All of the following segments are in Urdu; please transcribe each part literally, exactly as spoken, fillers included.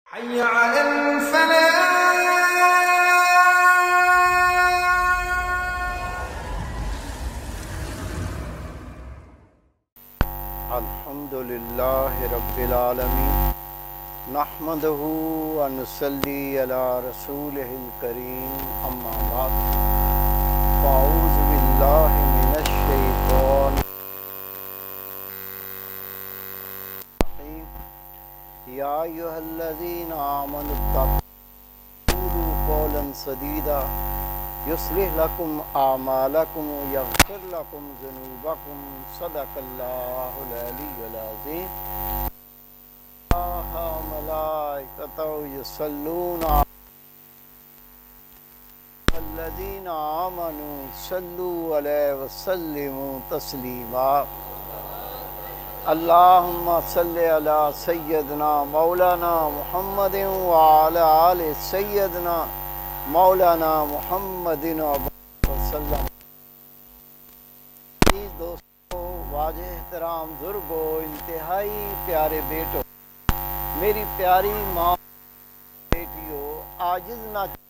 حي على الفلاح. الحمد لله رب العالمين نحمده ونصلي على رسوله الكريم اما بعد فاعوذ بالله من الشيطان الرجيم يا ايها الذين امنوا اتقوا قولا سديدا يصلح لكم اعمالكم ويغفر لكم ذنوبكم صدق الله العلي العظيم. الله ملائكته يصلون على الذين آمنوا صلوا عليه وسلموا تسليما. اللهم صل على سيدنا مولانا محمد وعلى آل سيدنا مولانا محمد وسلم. دوستو، واجہ احترام بزرگو، انتہائی پیارے بیٹو، میری پیاری ماں بیٹیو، عاجز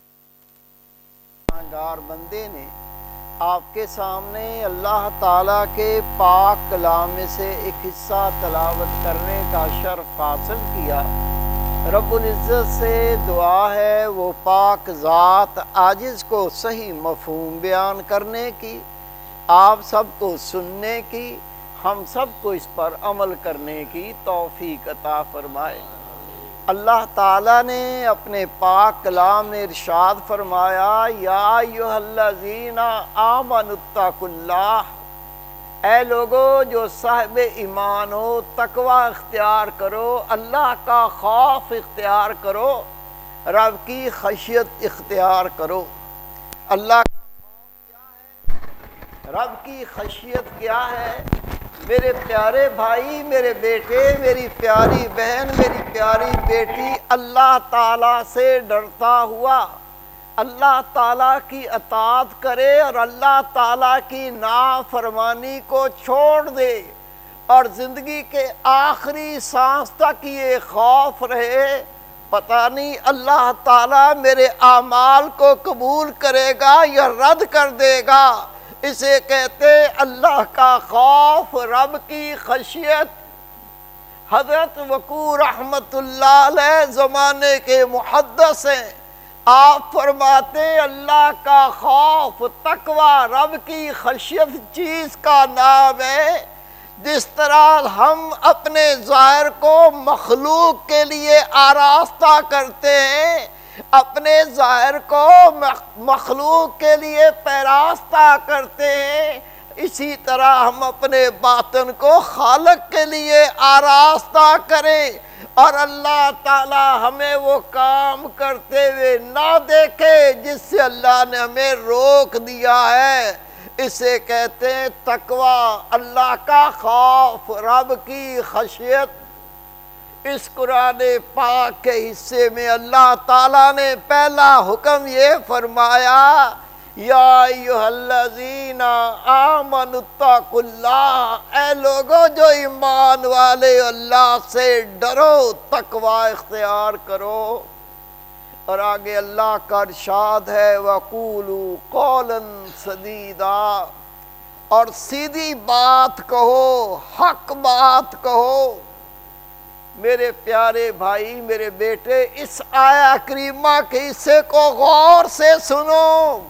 ناچار بندے نے آپ کے سامنے اللہ تعالیٰ کے پاک کلام میں سے ایک حصہ تلاوت کرنے کا شرف حاصل کیا. رب العزت سے دعا ہے وہ پاک ذات عاجز کو صحیح مفہوم بیان کرنے کی، آپ سب کو سننے کی، ہم سب کو اس پر عمل کرنے کی توفیق عطا فرمائے. اللہ تعالیٰ نے اپنے پاک کلام میں ارشاد فرمایا، یا ایھا الذین آمنوا اتقوا اللہ، اے لوگو جو صاحب ایمان ہو، تقوی اختیار کرو، اللہ کا خوف اختیار کرو، رب کی خشیت اختیار کرو. اللہ کا خوف کیا ہے؟ رب کی خشیت کیا ہے؟ میرے پیارے بھائی، میرے بیٹے، میری پیاری بہن، میری پیاری بیٹی، اللہ تعالیٰ سے ڈرتا ہوا اللہ تعالیٰ کی اطاعت کرے اور اللہ تعالیٰ کی نافرمانی کو چھوڑ دے، اور زندگی کے آخری سانس تک یہ خوف رہے، پتہ نہیں اللہ تعالیٰ میرے اعمال کو قبول کرے گا یا رد کر دے گا. اسے کہتے اللہ کا خوف، رب کی خشیت. حضرت وقوع رحمت اللہ علیہ زمانے کے محدث ہیں. آپ فرماتے اللہ کا خوف، تقوی، رب کی خشیت چیز کا نام ہے. جس طرح ہم اپنے ظاہر کو مخلوق کے لیے آراستہ کرتے ہیں، اپنے ظاہر کو مخلوق کے لیے پیراستہ کرتے ہیں، اسی طرح ہم اپنے باطن کو خالق کے لیے آراستہ کریں، اور اللہ تعالی ہمیں وہ کام کرتے ہوئے نہ دیکھے جس سے اللہ نے ہمیں روک دیا ہے. اسے کہتے ہیں تقوی، اللہ کا خوف، رب کی خشیت. اس قرآن پاک کے حصے میں اللہ تعالیٰ نے پہلا حکم یہ فرمایا، یا ایھا الذین آمنوا اتقوا اللہ، اے لوگو جو ایمان والے اللہ سے ڈرو، تقوی اختیار کرو. اور آگے اللہ کا ارشاد ہے، وَقُولُوا قَوْلًا سَدِيدًا، اور سیدھی بات کہو، حق بات کہو. میرے پیارے بھائی، میرے بیٹے، اس آیہ کریمہ کے حصے کو غور سے سنو.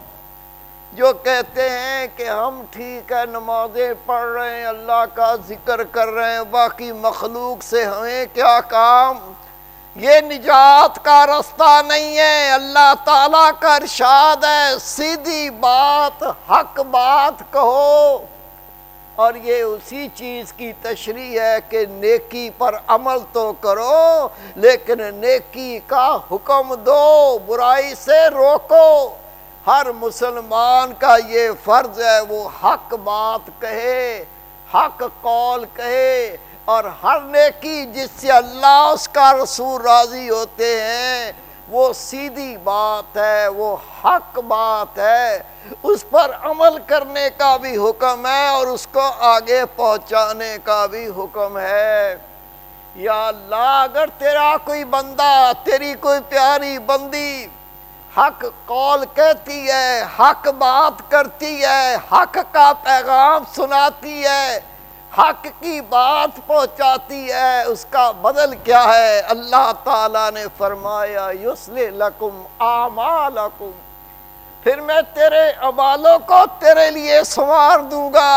جو کہتے ہیں کہ ہم ٹھیک ہے نمازیں پڑھ رہے ہیں، اللہ کا ذکر کر رہے ہیں، باقی مخلوق سے ہمیں کیا کام، یہ نجات کا رستہ نہیں ہے. اللہ تعالیٰ کا ارشاد ہے سیدھی بات، حق بات کہو. اور یہ اسی چیز کی تشریح ہے کہ نیکی پر عمل تو کرو، لیکن نیکی کا حکم دو، برائی سے روکو. ہر مسلمان کا یہ فرض ہے وہ حق بات کہے، حق قول کہے، اور ہر نیکی جس سے اللہ اس کا رسول راضی ہوتے ہیں وہ سیدھی بات ہے، وہ حق بات ہے. اس پر عمل کرنے کا بھی حکم ہے اور اس کو آگے پہنچانے کا بھی حکم ہے. یا اللہ اگر تیرا کوئی بندہ، تیری کوئی پیاری بندی حق قول کہتی ہے، حق بات کرتی ہے، حق کا پیغام سناتی ہے، حق کی بات پہنچاتی ہے، اس کا بدل کیا ہے؟ اللہ تعالیٰ نے فرمایا یصلح لکم اعمالکم، پھر میں تیرے اعمالوں کو تیرے لیے سنوار دوں گا۔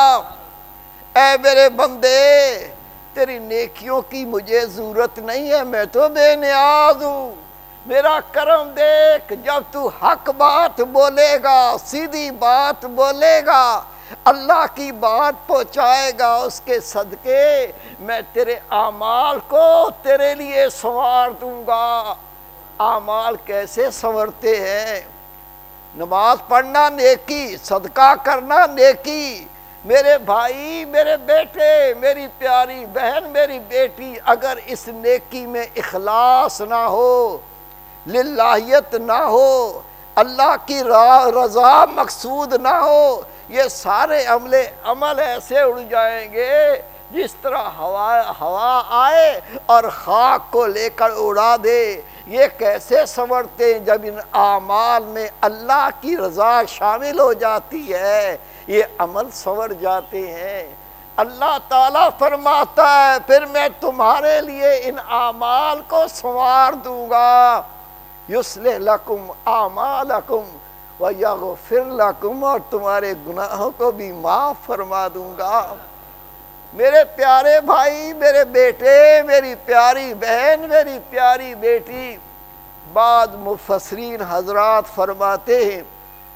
اے میرے بندے، تیری نیکیوں کی مجھے ضرورت نہیں ہے، میں تو بے نیاز ہوں۔ میرا کرم دیکھ، جب تو حق بات بولے گا، سیدھی بات بولے گا، اللہ کی بات پہنچائے گا، اس کے صدقے میں تیرے اعمال کو تیرے لیے سنوار دوں گا۔ اعمال کیسے سنورتے ہیں؟ نماز پڑھنا نیکی، صدقہ کرنا نیکی۔ میرے بھائی، میرے بیٹے، میری پیاری بہن، میری بیٹی، اگر اس نیکی میں اخلاص نہ ہو، للہیت نہ ہو، اللہ کی رضا مقصود نہ ہو، یہ سارے عمل عمل ایسے اڑ جائیں گے جس طرح ہوا ہوا آئے اور خاک کو لے کر اڑا دے۔ یہ کیسے سنورتے ہیں؟ جب ان اعمال میں اللہ کی رضا شامل ہو جاتی ہے، یہ عمل سنور جاتے ہیں۔ اللہ تعالیٰ فرماتا ہے پھر میں تمہارے لیے ان اعمال کو سنوار دوں گا۔ یصلح لکم اعمالکم ویغفر لکم، اور تمہارے گناہوں کو بھی معاف فرما دوں گا۔ میرے پیارے بھائی، میرے بیٹے، میری پیاری بہن، میری پیاری بیٹی، بعض مفسرین حضرات فرماتے ہیں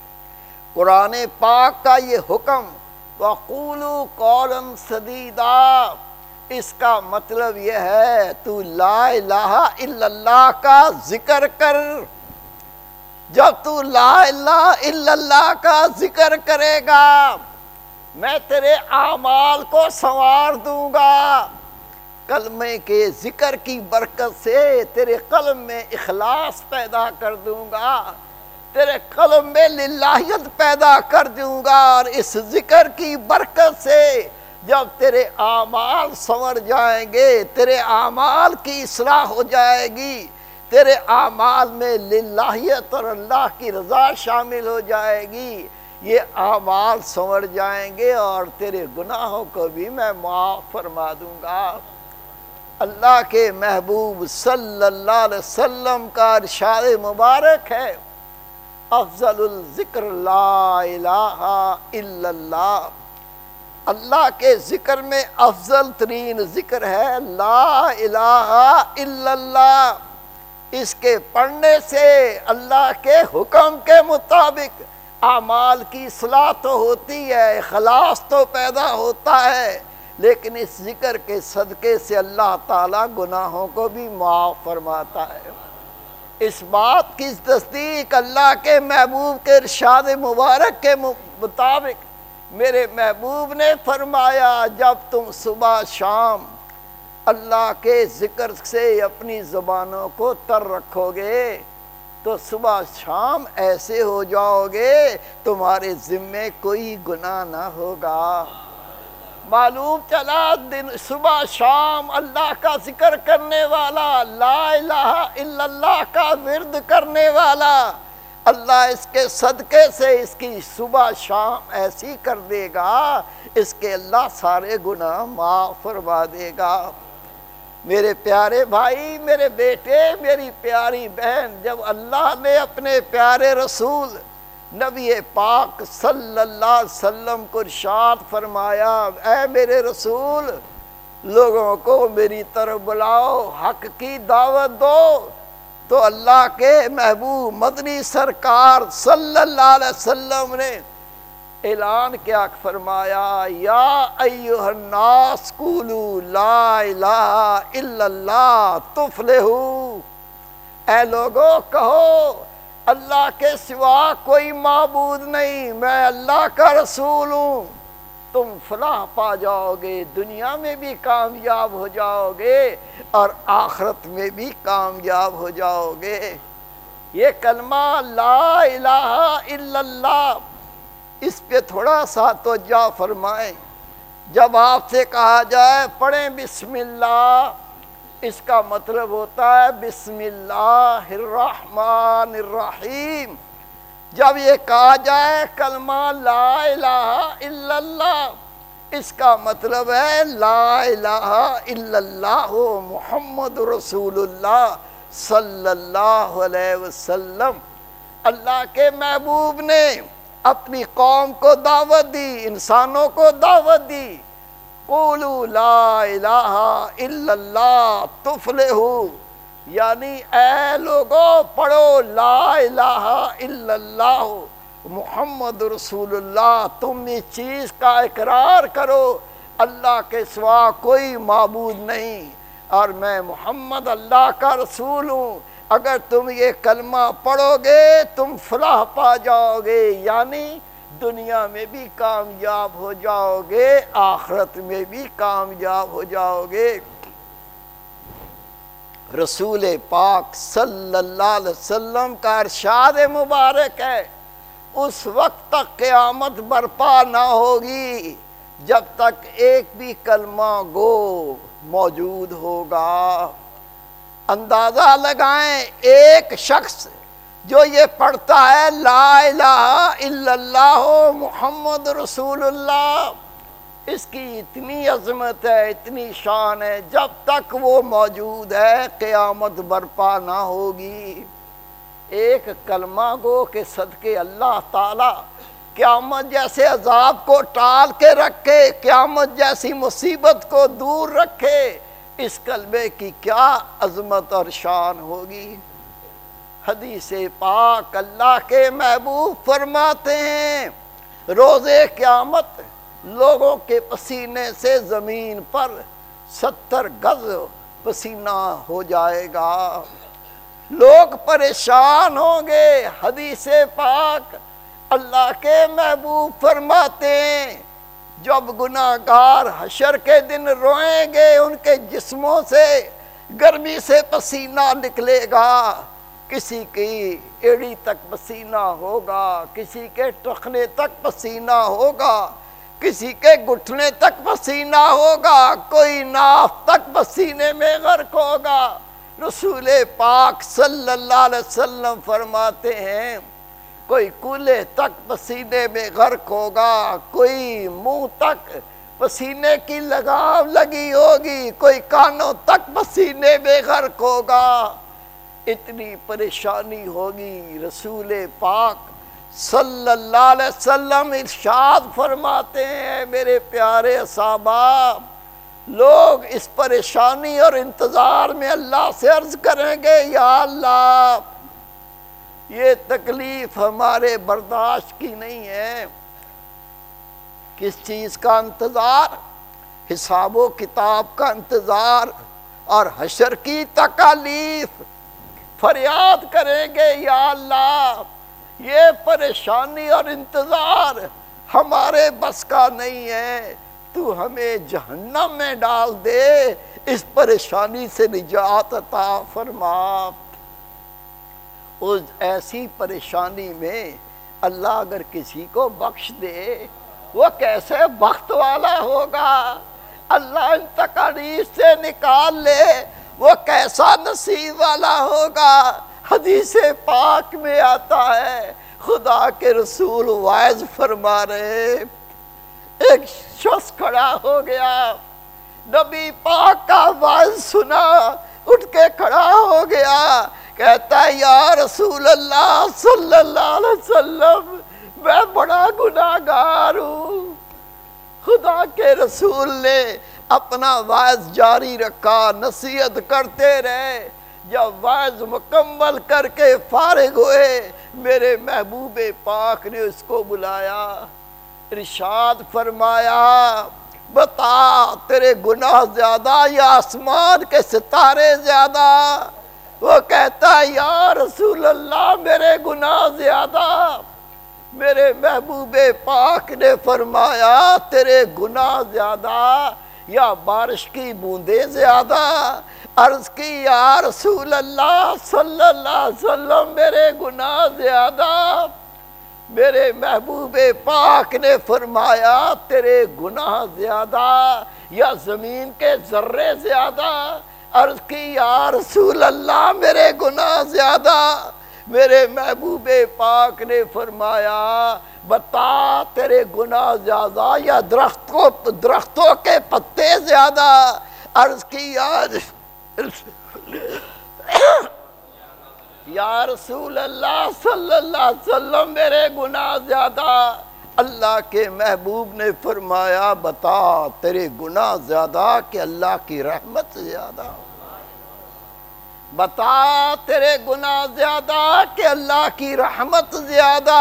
قرآن پاک کا یہ حکم وَقُولُوا قَوْلًا سَدِيدًا، اس کا مطلب یہ ہے تو لا الہ الا اللہ کا ذکر کر۔ جب تو لا الہ الا اللہ کا ذکر کرے گا، میں تیرے اعمال کو سنوار دوں گا۔ کلمے کے ذکر کی برکت سے تیرے قلب میں اخلاص پیدا کر دوں گا، تیرے قلب میں للہیت پیدا کر دوں گا، اور اس ذکر کی برکت سے جب تیرے اعمال سنور جائیں گے، تیرے اعمال کی اصلاح ہو جائے گی، تیرے اعمال میں للہیت اور اللہ کی رضا شامل ہو جائے گی، یہ اعمال سنور جائیں گے اور تیرے گناہوں کو بھی میں معاف فرما دوں گا۔ اللہ کے محبوب صلی اللہ علیہ وسلم کا ارشاد مبارک ہے افضل الذکر لا الہ الا اللہ، اللہ کے ذکر میں افضل ترین ذکر ہے لا الہ الا اللہ۔ اس کے پڑھنے سے اللہ کے حکم کے مطابق اعمال کی اصلاح تو ہوتی ہے، اخلاص تو پیدا ہوتا ہے، لیکن اس ذکر کے صدقے سے اللہ تعالیٰ گناہوں کو بھی معاف فرماتا ہے۔ اس بات کی تصدیق اللہ کے محبوب کے ارشاد مبارک کے مطابق میرے محبوب نے فرمایا جب تم صبح شام اللہ کے ذکر سے اپنی زبانوں کو تر رکھو گے تو صبح شام ایسے ہو جاؤ گے تمہارے ذمے کوئی گناہ نہ ہوگا۔ معلوم چلا دن صبح شام اللہ کا ذکر کرنے والا، لا الہ الا اللہ کا ورد کرنے والا، اللہ اس کے صدقے سے اس کی صبح شام ایسی کر دے گا، اس کے اللہ سارے گناہ معاف فرما دے گا۔ میرے پیارے بھائی، میرے بیٹے، میری پیاری بہن، جب اللہ نے اپنے پیارے رسول نبی پاک صلی اللہ علیہ وسلم کو ارشاد فرمایا اے میرے رسول لوگوں کو میری طرف بلاؤ، حق کی دعوت دو، تو اللہ کے محبوب مدنی سرکار صلی اللہ علیہ وسلم نے اعلان کیا فرمایا یا ایھا الناس قولوا لا الہ الا اللہ تفلحوا، اے لوگوں کہو اللہ کے سوا کوئی معبود نہیں، میں اللہ کا رسول ہوں، تم فلاح پا جاؤ گے، دنیا میں بھی کامیاب ہو جاؤ گے اور آخرت میں بھی کامیاب ہو جاؤ گے۔ یہ کلمہ لا الہ الا اللہ، اس پہ تھوڑا سا توجہ فرمائیں۔ جب آپ سے کہا جائے پڑھیں بسم اللہ، اس کا مطلب ہوتا ہے بسم اللہ الرحمن الرحیم۔ جب یہ کہا جائے کلمہ لا الہ الا اللہ، اس کا مطلب ہے لا الہ الا اللہ محمد رسول اللہ صلی اللہ علیہ وسلم۔ اللہ کے محبوب نے اپنی قوم کو دعوت دی، انسانوں کو دعوت دی، قولوا لا الہ الا اللہ تفلحوا، یعنی اے لوگوں پڑھو لا الہ الا اللہ محمد رسول اللہ، تم اس چیز کا اقرار کرو اللہ کے سوا کوئی معبود نہیں اور میں محمد اللہ کا رسول ہوں۔ اگر تم یہ کلمہ پڑھو گے تم فلاح پا جاؤ گے، یعنی دنیا میں بھی کامیاب ہو جاؤ گے، آخرت میں بھی کامیاب ہو جاؤ گے۔ رسول پاک صلی اللہ علیہ وسلم کا ارشاد مبارک ہے، اس وقت تک قیامت برپا نہ ہوگی جب تک ایک بھی کلمہ گو موجود ہوگا۔ اندازہ لگائیں، ایک شخص جو یہ پڑھتا ہے لا الہ الا اللہ محمد رسول اللہ، اس کی اتنی عظمت ہے، اتنی شان ہے، جب تک وہ موجود ہے قیامت برپا نہ ہوگی۔ ایک کلمہ گو کے صدقے اللہ تعالی قیامت جیسے عذاب کو ٹال کے رکھے، قیامت جیسی مصیبت کو دور رکھے، اس کلمے کی کیا عظمت اور شان ہوگی۔ حدیث پاک اللہ کے محبوب فرماتے ہیں روز قیامت لوگوں کے پسینے سے زمین پر ستر گز پسینہ ہو جائے گا، لوگ پریشان ہوں گے۔ حدیث پاک اللہ کے محبوب فرماتے ہیں جب گناہگار حشر کے دن روئیں گے ان کے جسموں سے گرمی سے پسینہ نکلے گا، کسی کی ایڑی تک پسینہ ہوگا، کسی کے ٹخنے تک پسینہ ہوگا، کسی کے گھٹنے تک پسینہ ہوگا، کوئی ناف تک پسینے میں غرق ہوگا۔ رسول پاک صلی اللہ علیہ وسلم فرماتے ہیں کوئی کولے تک پسینے میں غرق ہوگا، کوئی منہ تک پسینے کی لگام لگی ہوگی، کوئی کانوں تک پسینے میں غرق ہوگا، اتنی پریشانی ہوگی۔ رسول پاک صلی اللہ علیہ وسلم ارشاد فرماتے ہیں میرے پیارے صحابہ، لوگ اس پریشانی اور انتظار میں اللہ سے عرض کریں گے یا اللہ یہ تکلیف ہمارے برداشت کی نہیں ہے۔ کس چیز کا انتظار؟ حساب و کتاب کا انتظار اور حشر کی تکالیف۔ فریاد کریں گے یا اللہ یہ پریشانی اور انتظار ہمارے بس کا نہیں ہے، تو ہمیں جہنم میں ڈال دے، اس پریشانی سے نجات عطا فرما۔ اس ایسی پریشانی میں اللہ اگر کسی کو بخش دے وہ کیسے بخت والا ہوگا، اللہ ان تکالیف سے نکال لے وہ کیسا نصیب والا ہوگا۔ حدیث پاک میں آتا ہے خدا کے رسول واعظ فرما رہے، ایک شخص کھڑا ہو گیا، نبی پاک کا واعظ سنا، اٹھ کے کھڑا ہو گیا، کہتا ہے یا رسول اللہ صلی اللہ علیہ وسلم میں بڑا گناہگار ہوں۔ خدا کے رسول نے اپنا وعظ جاری رکھا، نصیحت کرتے رہے۔ جب وعظ مکمل کر کے فارغ ہوئے میرے محبوب پاک نے اس کو بلایا، ارشاد فرمایا بتا تیرے گناہ زیادہ یا آسمان کے ستارے زیادہ؟ وہ کہتا ہے یا رسول اللہ میرے گناہ زیادہ۔ میرے محبوب پاک نے فرمایا تیرے گناہ زیادہ یا بارش کی بوندیں زیادہ؟ عرض کی یا رسول اللہ صلی اللہ علیہ وسلم میرے گناہ زیادہ۔ میرے محبوب پاک نے فرمایا تیرے گناہ زیادہ یا زمین کے ذرے زیادہ؟ عرض کی یا رسول اللہ میرے گناہ زیادہ. میرے محبوب پاک نے فرمایا بتا تیرے گناہ زیادہ یا درختوں درختوں کے پتے زیادہ. عرض کی یا یا رسول اللہ صلی اللہ علیہ وسلم میرے گناہ زیادہ. اللہ کے محبوب نے فرمایا بتا تیرے گناہ زیادہ کہ اللہ کی رحمت زیادہ. بتا تیرے گناہ زیادہ کہ اللہ کی رحمت زیادہ.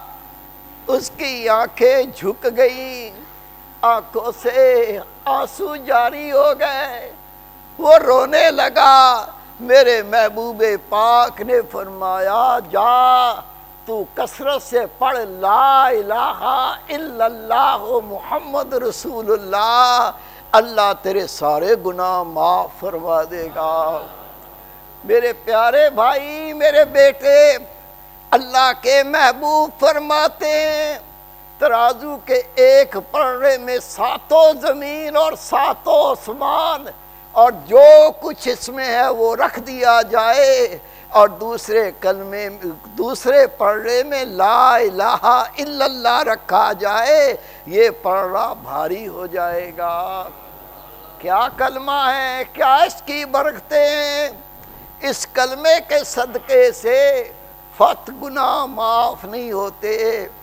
اس کی آنکھیں جھک گئی، آنکھوں سے آنسو جاری ہو گئے، وہ رونے لگا. میرے محبوب پاک نے فرمایا جا تو کثرت سے پڑھ لا الہ الا اللہ محمد رسول اللہ، اللہ تیرے سارے گناہ معاف فرما دے گا. میرے پیارے بھائی، میرے بیٹے، اللہ کے محبوب فرماتے ہیں ترازو کے ایک پلڑے میں ساتوں زمین اور ساتوں آسمان اور جو کچھ اس میں ہے وہ رکھ دیا جائے، اور دوسرے کلمے دوسرے پلڑے میں لا الہ الا اللہ رکھا جائے، یہ پلڑا بھاری ہو جائے گا. کیا کلمہ ہے، کیا اس کی برکتیں ہیں. اس کلمے کے صدقے سے فت گناہ معاف نہیں ہوتے.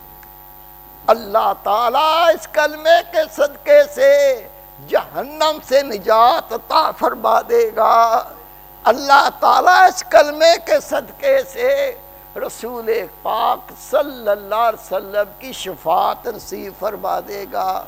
اللہ تعالیٰ اس کلمے کے صدقے سے جہنم سے نجات عطا فرما دے گا. اللہ تعالیٰ اس کلمے کے صدقے سے رسول پاک صلی اللہ علیہ وسلم کی شفاعت نصیب فرما دے گا.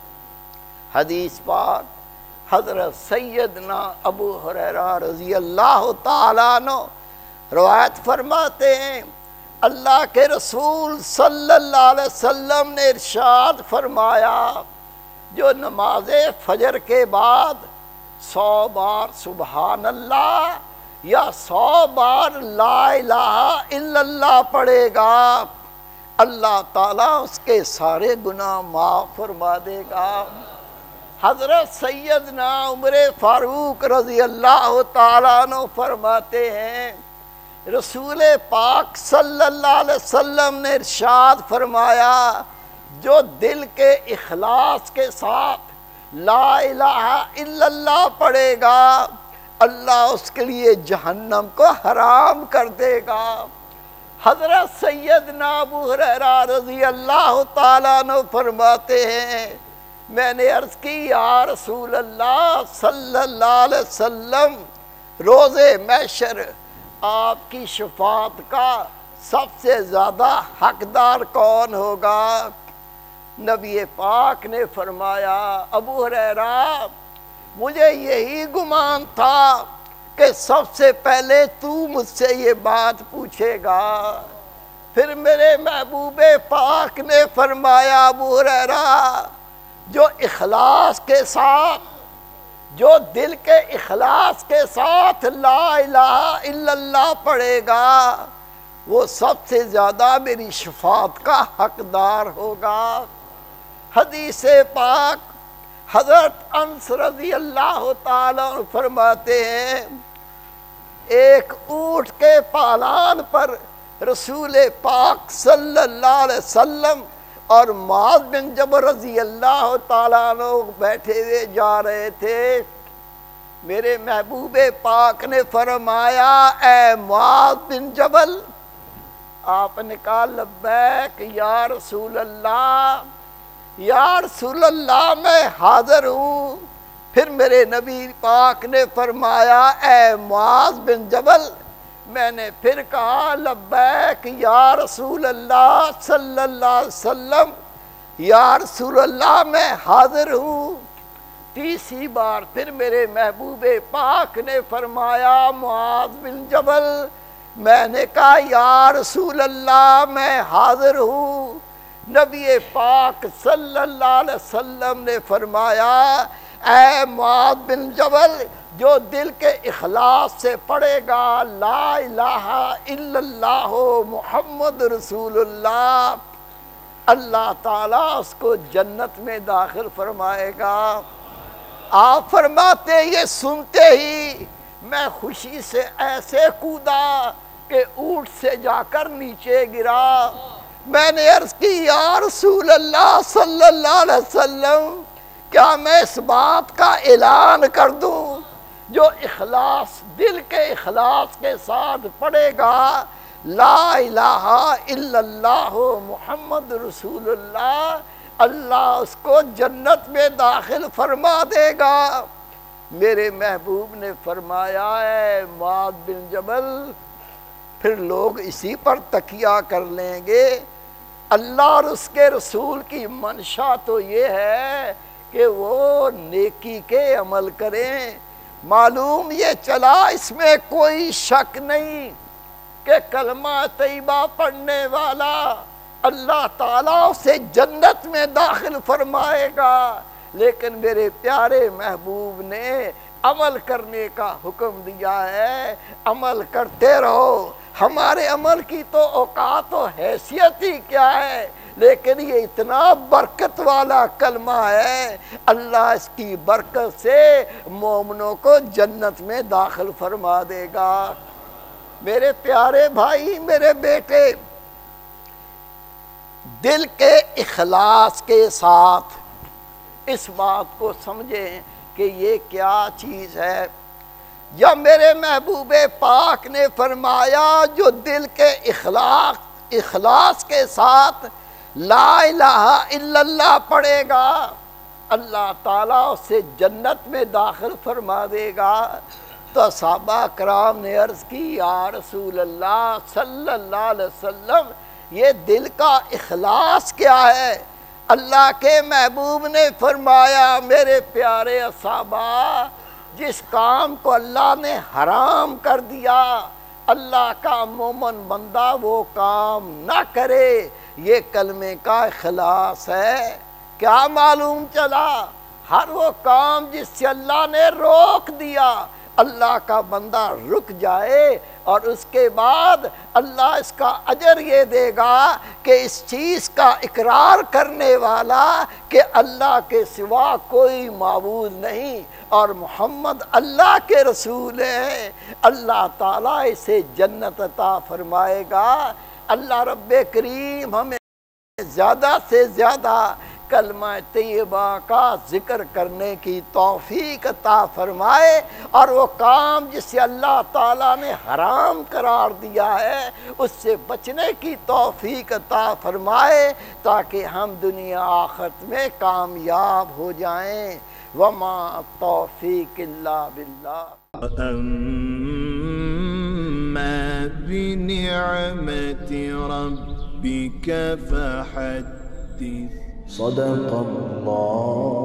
حدیث پاک حضرت سیدنا ابو ہریرہ رضی اللہ تعالیٰ عنہ روایت فرماتے ہیں اللہ کے رسول صلی اللہ علیہ وسلم نے ارشاد فرمایا جو نماز فجر کے بعد سو بار سبحان اللہ یا سو بار لا الہ الا اللہ پڑھے گا، اللہ تعالیٰ اس کے سارے گناہ معاف فرما دے گا. حضرت سیدنا عمر فاروق رضی اللہ تعالیٰ عنہ فرماتے ہیں رسول پاک صلی اللہ علیہ وسلم نے ارشاد فرمایا جو دل کے اخلاص کے ساتھ لا الہ الا اللہ پڑھے گا، اللہ اس کے لیے جہنم کو حرام کر دے گا. حضرت سیدنا ابو ہریرہ رضی اللہ تعالیٰ عنہ فرماتے ہیں میں نے عرض کی یا رسول اللہ صلی اللہ علیہ وسلم روز محشر آپ کی شفاعت کا سب سے زیادہ حقدار کون ہوگا؟ نبی پاک نے فرمایا ابو ہریرہ مجھے یہی گمان تھا کہ سب سے پہلے تو مجھ سے یہ بات پوچھے گا. پھر میرے محبوب پاک نے فرمایا ابو ہریرہ جو اخلاص کے ساتھ جو دل کے اخلاص کے ساتھ لا الہ الا اللہ پڑھے گا وہ سب سے زیادہ میری شفاعت کا حقدار ہوگا. حدیث پاک حضرت انس رضی اللہ تعالیٰ فرماتے ہیں ایک اونٹ کے پالان پر رسول پاک صلی اللہ علیہ وسلم اور معاذ بن جبل رضی اللہ تعالیٰ عنہ بیٹھے ہوئے جا رہے تھے. میرے محبوب پاک نے فرمایا اے معاذ بن جبل، آپ نے کہا لبیک یا رسول اللہ، یا رسول اللہ میں حاضر ہوں. پھر میرے نبی پاک نے فرمایا اے معاذ بن جبل، میں نے پھر کہا لبیک یا رسول اللہ صلی اللہ علیہ وسلم، یا رسول اللہ میں حاضر ہوں. تیسری بار پھر میرے محبوب پاک نے فرمایا معاذ بن جبل، میں نے کہا یا رسول اللہ میں حاضر ہوں. نبی پاک صلی اللہ علیہ وسلم نے فرمایا اے معاذ بن جبل جو دل کے اخلاص سے پڑھے گا لا الہ الا اللہ محمد رسول اللہ، اللہ تعالیٰ اس کو جنت میں داخل فرمائے گا. آپ فرماتے یہ سنتے ہی میں خوشی سے ایسے کودا کہ اونٹ سے جا کر نیچے گرا۔ میں نے عرض کی یا رسول اللہ صلی اللہ علیہ وسلم کیا میں اس بات کا اعلان کر دوں؟ جو اخلاص دل کے اخلاص کے ساتھ پڑھے گا لا الہ الا اللہ محمد رسول اللہ، اللہ اس کو جنت میں داخل فرما دے گا۔ میرے محبوب نے فرمایا ہے معاذ بن جبل پھر لوگ اسی پر تکیہ کر لیں گے۔ اللہ اور اس کے رسول کی منشا تو یہ ہے کہ وہ نیکی کے عمل کریں۔ معلوم یہ چلا اس میں کوئی شک نہیں کہ کلمہ طیبہ پڑھنے والا اللہ تعالیٰ اسے جنت میں داخل فرمائے گا، لیکن میرے پیارے محبوب نے عمل کرنے کا حکم دیا ہے، عمل کرتے رہو۔ ہمارے عمل کی تو اوقات و حیثیت ہی کیا ہے، لیکن یہ اتنا برکت والا کلمہ ہے، اللہ اس کی برکت سے مومنوں کو جنت میں داخل فرما دے گا۔ میرے پیارے بھائی، میرے بیٹے، دل کے اخلاص کے ساتھ اس بات کو سمجھیں کہ یہ کیا چیز ہے۔ یا میرے محبوب پاک نے فرمایا جو دل کے اخلاص اخلاص کے ساتھ لا الہ الا اللہ پڑھے گا اللہ تعالیٰ اسے جنت میں داخل فرما دے گا۔ تو صحابہ کرام نے عرض کی یا رسول اللہ صلی اللہ علیہ وسلم یہ دل کا اخلاص کیا ہے؟ اللہ کے محبوب نے فرمایا میرے پیارے صحابہ جس کام کو اللہ نے حرام کر دیا اللہ کا مومن بندہ وہ کام نہ کرے، یہ کلمے کا اخلاص ہے۔ کیا معلوم چلا؟ ہر وہ کام جس سے اللہ نے روک دیا اللہ کا بندہ رک جائے اور اس کے بعد اللہ اس کا اجر یہ دے گا کہ اس چیز کا اقرار کرنے والا کہ اللہ کے سوا کوئی معبود نہیں اور محمد اللہ کے رسول ہیں، اللہ تعالیٰ اسے جنت عطا فرمائے گا۔ اللہ رب کریم ہمیں زیادہ سے زیادہ کلمہ طیبہ کا ذکر کرنے کی توفیق عطا فرمائے اور وہ کام جسے اللہ تعالیٰ نے حرام قرار دیا ہے اس سے بچنے کی توفیق عطا فرمائے تاکہ ہم دنیا آخرت میں کامیاب ہو جائیں۔ وما توفیق اللہ باللہ۔ أما بنعمة ربك فحدث۔ صدق الله